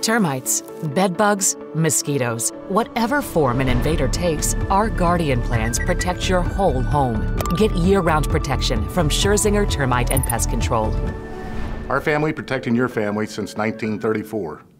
Termites, bedbugs, mosquitoes, whatever form an invader takes, our Guardian plans protect your whole home. Get year-round protection from ScherZinger Termite and Pest Control. Our family protecting your family since 1934.